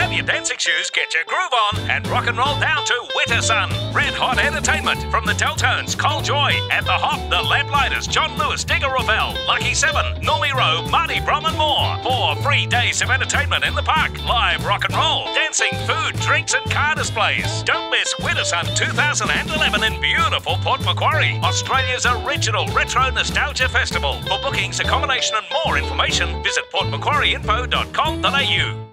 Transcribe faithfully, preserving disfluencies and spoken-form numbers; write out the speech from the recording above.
on your dancing shoes, get your groove on, and rock and roll down to Wittersun. Red hot entertainment from the Deltones, Cole Joy, At the Hop, the Lamplighters, John Lewis, Digger Revell, Lucky Seven, Normie Rowe, Marty Brom and more. Four free days of entertainment in the park. Live rock and roll, dancing, food, drinks and car displays. Don't miss Wittersun two thousand eleven in beautiful Port Macquarie, Australia's original retro nostalgia festival. For bookings, accommodation and more information, visit port macquarie info dot com dot a u.